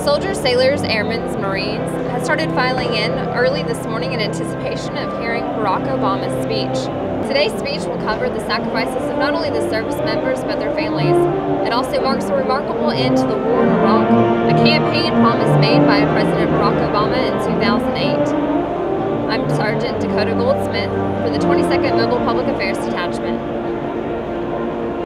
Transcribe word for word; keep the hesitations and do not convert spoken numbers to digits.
Soldiers, sailors, airmen, Marines have started filing in early this morning in anticipation of hearing Barack Obama's speech. Today's speech will cover the sacrifices of not only the service members but their families. It also marks a remarkable end to the war in Iraq, a campaign promise made by President Barack Obama in two thousand eight. I'm Sergeant Dakota Goldsmith for the twenty-second Mobile Public Affairs Detachment.